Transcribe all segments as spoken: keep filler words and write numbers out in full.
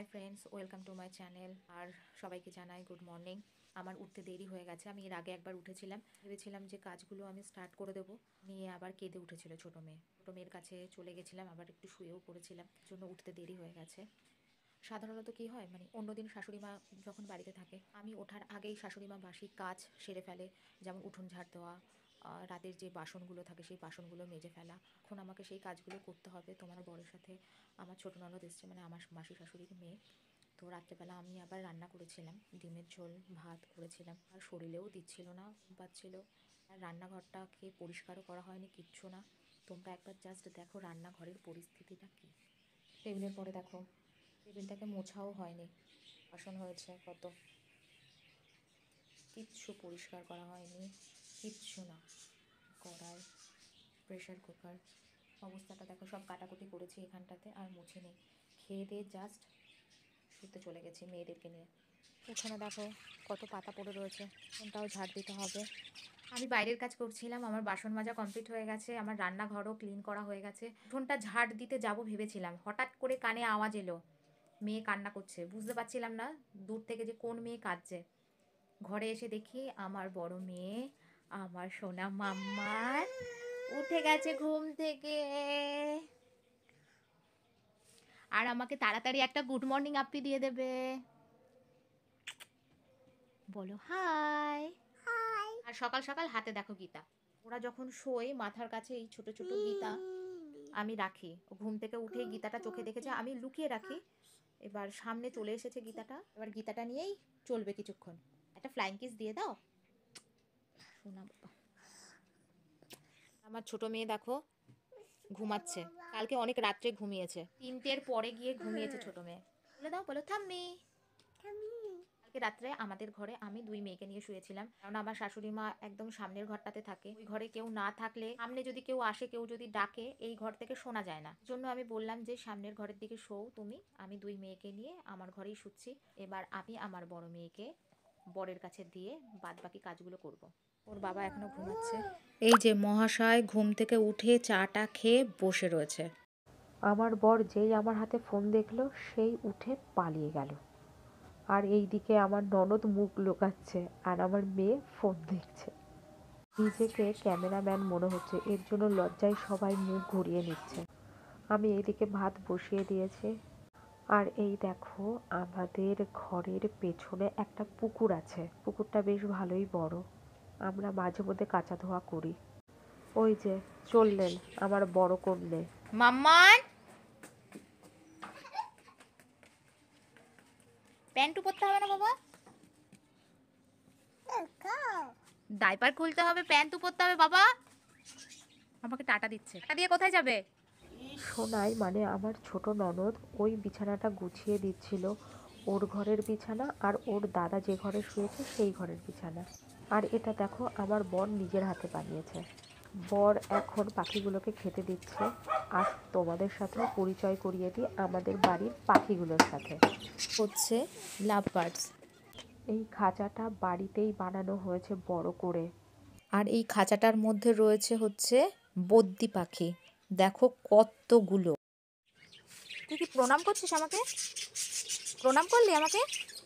High friends, welcome to my channel. আর সবাইকে জানাই গুড মর্নিং। আমার উঠতে দেরি হয়ে গেছে। আমি এর আগে একবার উঠেছিলাম, ভেবেছিলাম যে কাজগুলো আমি স্টার্ট করে দেবো, নিয়ে আবার কেঁদে উঠেছিল ছোটো মেয়ে। ছোটো মেয়ের কাছে চলে গেছিলাম, আবার একটু শুয়েও পড়েছিলাম, জন্য উঠতে দেরি হয়ে গেছে। সাধারণত কি হয়, মানে অন্যদিন শাশুড়ি মা যখন বাড়িতে থাকে, আমি ওঠার আগেই শাশুড়ি মা বাসি কাজ সেরে ফেলে, যেমন উঠোন ঝাড় দেওয়া, রাতের যে বাসনগুলো থাকে সেই বাসনগুলো মেজে ফেলা। এখন আমাকে সেই কাজগুলো করতে হবে। তোমার বরের সাথে আমার ছোটো ননদ এসছে, মানে আমার মাসি শাশুড়ির মেয়ে। তো রাত্রেবেলা আমি আবার রান্না করেছিলাম, ডিমের ঝোল ভাত করেছিলাম, আর শরীরেও দিচ্ছিল না, ঘুম পাচ্ছিল। আর রান্নাঘরটাকে পরিষ্কারও করা হয়নি, কিচ্ছু না। তোমরা একবার জাস্ট দেখো রান্নাঘরের পরিস্থিতিটা কী। টেবিলের পরে দেখো, টেবিলটাকে মোছাও হয়নি, বাসন হয়েছে কত, কিচ্ছু পরিষ্কার করা হয়নি, কিচ্ছু না। কড়াই, প্রেশার কুকার, অবস্থাটা দেখো, সব কাটাকুটি করেছি এখানটাতে, আর মুছে নেই। খেয়ে দিয়ে জাস্ট শুতে চলে গেছি মেয়েদেরকে নিয়ে। উঠোনে দেখো কত পাতা পড়ে রয়েছে, কোনটাও ঝাড় দিতে হবে। আমি বাইরের কাজ করছিলাম, আমার বাসন মাজা কমপ্লিট হয়ে গেছে, আমার রান্নাঘরও ক্লিন করা হয়ে গেছে। উঠোনটা ঝাড় দিতে যাব ভেবেছিলাম, হঠাৎ করে কানে আওয়াজ এলো, মেয়ে কান্না করছে। বুঝতে পারছিলাম না দূর থেকে যে কোন মেয়ে কাঁদছে। ঘরে এসে দেখি আমার বড় মেয়ে, আমার সোনা মাম্মার উঠে গেছে ঘুম থেকে, আর আমাকে তাড়াতাড়ি একটা গুড মর্নিং আপ্পি দিয়ে দেবে। বলো হাই। হাই। আর সকাল সকাল হাতে দেখো গীতা। ওরা যখন শোয় মাথার কাছে এই ছোট ছোট গীতা আমি রাখি। ও ঘুম থেকে উঠেই গীতাটা চোখে দেখেছে, আমি লুকিয়ে রাখি। এবার সামনে চলে এসেছে গীতাটা, এবার গীতাটা নিয়েই চলবে কিছুক্ষণ। একটা ফ্লাইং কিস দিয়ে দাও শোনা বাবা। আমার ছোট মেয়ে দেখো ঘুমাচ্ছে, কালকে অনেক রাত্রে ঘুমিয়েছে, তিনটের পরে গিয়ে ঘুমিয়েছে ছোট মেয়ে। বলে দাও, বলো থাম্মি। কালকে রাত্রে আমাদের ঘরে আমি দুই মেয়েকে নিয়ে শুয়েছিলাম, কারণ আমার শাশুড়ি মা একদম সামনের ঘরটাতে থাকে। ওই ঘরে কেউ না থাকলে, সামনে যদি কেউ আসে, কেউ যদি ডাকে, এই ঘর থেকে শোনা যায় না। জন্য আমি বললাম যে সামনের ঘরের দিকে শোও তুমি, আমি দুই মেয়েকে নিয়ে আমার ঘরেই শুচ্ছি। এবার আমি আমার বড় মেয়েকে বরের কাছে দিয়ে বাদ বাকি কাজগুলো করব। ওর বাবা এখনো ঘুমাচ্ছে। এই যে মহাশয় ঘুম থেকে উঠে চাটা খেয়ে বসে রয়েছে। আমার বর যেই আমার হাতে ফোন দেখলো সেই উঠে পালিয়ে গেল। আর এই দিকে আমার ননদ মুখ লুকাচ্ছে, আর আমার মেয়ে ফোন দেখছে। নিজেকে ক্যামেরাম্যান মনে হচ্ছে, এর জন্য লজ্জায় সবাই মুখ ঘুরিয়ে নিচ্ছে। আমি এইদিকে ভাত বসিয়ে দিয়েছি। আর এই দেখো, আমাদের ঘরের পেছনে একটা পুকুর আছে। পুকুরটা বেশ ভালোই বড়, আমরা মাঝে মধ্যে কাচা ধোয়া করি। ওই যে চললেন আমার বড় কন্যে মাম্মান। প্যান্টু পরতে হবে না বাবা, ডাইপার খুলতে হবে, প্যান্টু পরতে হবে বাবা। আমাকে টাটা দিচ্ছে, টাটা দিয়ে কোথায় যাবে? সোনাই মানে আমার ছোট ননদ ওই বিছানাটা গুছিয়ে দিচ্ছিল, ওর ঘরের বিছানা আর ওর দাদা যে ঘরে শুয়েছে সেই ঘরের বিছানা। আর এটা দেখো আমার বর নিজের হাতে বানিয়েছে। বর এখন পাখিগুলোকে খেতে দিচ্ছে। আর তোমাদের সাথেও পরিচয় করিয়ে দিই আমাদের বাড়ির পাখিগুলোর সাথে। হচ্ছে লাভ বার্ডস। এই খাঁচাটা বাড়িতেই বানানো হয়েছে বড় করে। আর এই খাঁচাটার মধ্যে রয়েছে হচ্ছে বদ্যি পাখি, দেখো কতগুলো। তুই কি প্রণাম করছিস আমাকে? প্রণাম করলি আমাকে?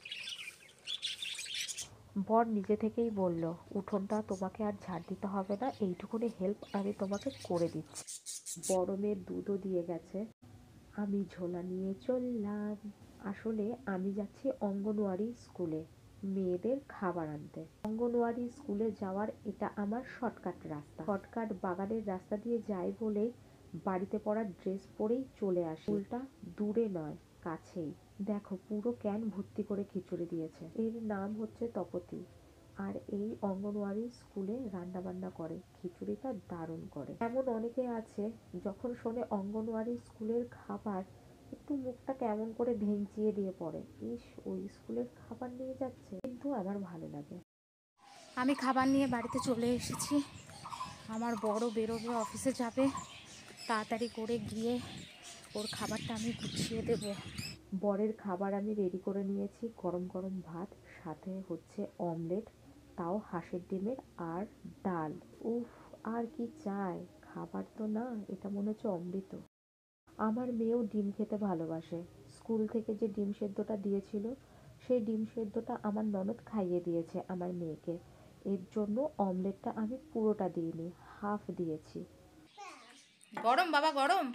বর নিজে থেকেই বলল, উঠোনটা তোমাকে আর ঝাড় দিতে হবে না, এইটুকুনি হেল্প আমি তোমাকে করে দিচ্ছি। বড় মেয়ের দুধও দিয়ে গেছে। আমি ঝোলা নিয়ে চললাম। আসলে আমি যাচ্ছি অঙ্গনওয়াড়ি স্কুলে মেয়েদের খাবার আনতে। অঙ্গনওয়াড়ি স্কুলে যাওয়ার এটা আমার শর্টকাট রাস্তা। শর্টকাট বাগানের রাস্তা দিয়ে যাই বলেই বাড়িতে পরা ড্রেস পরেই চলে আসি। স্কুলটা দূরে নয়, কাছেই। দেখো পুরো ক্যান ভর্তি করে খিচুড়ি দিয়েছে। এর নাম হচ্ছে তপতি। আর এই অঙ্গনওয়াড়ি স্কুলে রান্না বান্না করে, খিচুড়িটা দারুণ করে। এমন অনেকে আছে যখন শোনে অঙ্গনওয়াড়ি স্কুলের খাবার একটু মুখটা কেমন করে ভেঙচিয়ে দিয়ে পড়ে, ইস ওই স্কুলের খাবার নিয়ে যাচ্ছে। কিন্তু আমার ভালো লাগে। আমি খাবার নিয়ে বাড়িতে চলে এসেছি। আমার বড় বেরোবে, অফিসে যাবে, তাড়াতাড়ি করে গিয়ে ওর খাবারটা আমি গুছিয়ে দেব। বরের খাবার আমি রেডি করে নিয়েছি, গরম গরম ভাত, সাথে হচ্ছে অমলেট, তাও হাঁসের ডিমের, আর ডাল। উফ, আর কি চাই? খাবার তো না, এটা মনে হচ্ছে অমৃত। আমার মেয়েও ডিম খেতে ভালোবাসে। স্কুল থেকে যে ডিম সেদ্ধটা দিয়েছিল সেই ডিম সেদ্ধটা আমার ননদ খাইয়ে দিয়েছে আমার মেয়েকে, এর জন্য অমলেটটা আমি পুরোটা দিইনি, হাফ দিয়েছি। গরম বাবা গরম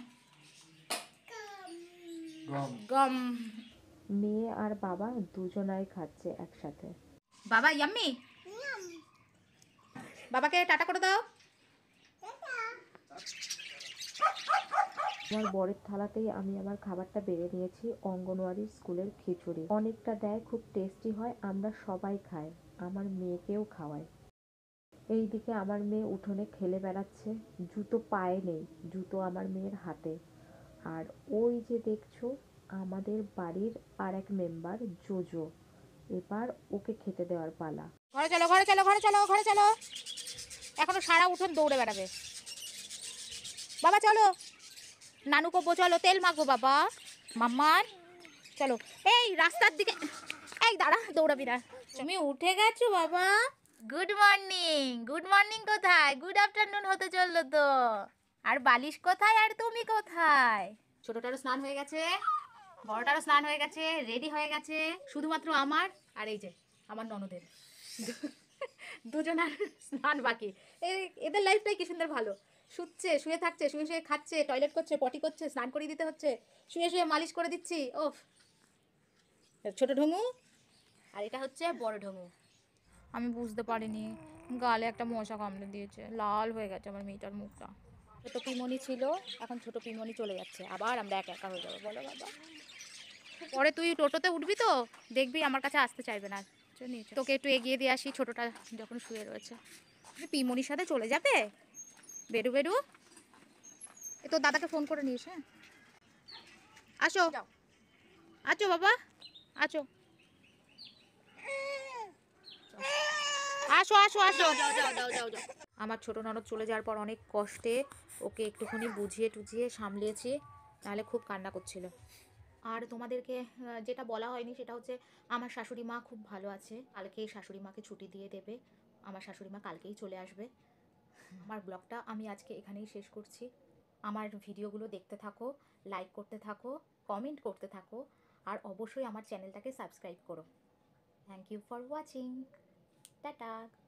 গম। মেয়ে আর বাবা দুজনাই খাচ্ছে একসাথে। বাবা ইয়াম্মি, বাবাকে টাটা করে দাও। আমার বরের থালাতেই আমি আমার খাবারটা বেড়ে নিয়েছি, অঙ্গনওয়াড়ি স্কুলের খিচুড়ি। অনেকটা দেয়, খুব টেস্টি হয়, আমরা সবাই খাই, আমার মেয়েকেও খাওয়াই। এইদিকে আমার মেয়ে উঠোনে খেলে বেড়াচ্ছে, জুতো পায়ে নেই, জুতো আমার মেয়ের হাতে। আর ওই যে দেখছো আমাদের বাড়ির আর এক মেম্বার জোজো, এবার ওকে খেতে দেওয়ার পালা। ঘরে চলো ঘরে চলো ঘরে চলো ঘরে চলো, এখনো সারা উঠোন দৌড়ে বেড়াবে। বাবা চলো, নানু কবো চলো, তেল মাখবো বাবা। মাম্মার চলো, এই রাস্তার দিকে, এই দাঁড়া দৌড়াবি না। তুমি উঠে গেছো বাবা? Good morning. গুড মর্নিং কোথায়? গুড আফটারনুন হতে চললো তো। আর বালিশ কোথায় আর তুমি কোথায়? ছোটটারও স্নান হয়ে গেছে, বড়টারও স্নান হয়ে গেছে, রেডি হয়ে গেছে, শুধুমাত্র আমার আর এই যে আমার ননদের দুজনার স্নান বাকি। এদের লাইফটাই কি সুন্দর ভালো, শুচ্ছে, শুয়ে থাকছে, শুয়ে শুয়ে খাচ্ছে, টয়লেট করছে, পটি করছে, স্নান করিয়ে দিতে হচ্ছে, শুয়ে শুয়ে মালিশ করে দিচ্ছি। ওফ, ছোট ঢঙু আর এটা হচ্ছে বড় ঢঙু। আমি বুঝতে পারিনি গালে একটা মশা কামড়ে দিয়েছে, লাল হয়ে গেছে আমার মেয়েটার মুখটা। ছোট পিমনি ছিল, এখন ছোট পিমনি চলে যাচ্ছে, আবার আমরা একা একা হয়ে যাবো বলো বাবা। পরে তুই টোটোতে উঠবি তো দেখবি আমার কাছে আসতে চাইবে না, তোকে একটু এগিয়ে দিয়ে আসি, ছোটটা যখন শুয়ে রয়েছে। পিমনির সাথে চলে যাবে বেরু বেরু। এ তোর দাদাকে ফোন করে নিস। হ্যাঁ আসো আছো বাবা, আছো আসো আসো আসো। আমার ছোট ননদ চলে যাওয়ার পর অনেক কষ্টে ওকে একটুখানি বুঝিয়ে টুঝিয়ে সামলিয়েছি, নাহলে খুব কান্না করছিল। আর তোমাদেরকে যেটা বলা হয়নি সেটা হচ্ছে আমার শাশুড়ি মা খুব ভালো আছে, কালকেই শাশুড়ি মাকে ছুটি দিয়ে দেবে, আমার শাশুড়ি মা কালকেই চলে আসবে। আমার ব্লগটা আমি আজকে এখানেই শেষ করছি। আমার ভিডিওগুলো দেখতে থাকো, লাইক করতে থাকো, কমেন্ট করতে থাকো, আর অবশ্যই আমার চ্যানেলটাকে সাবস্ক্রাইব করো। Thank you for watching. Tata.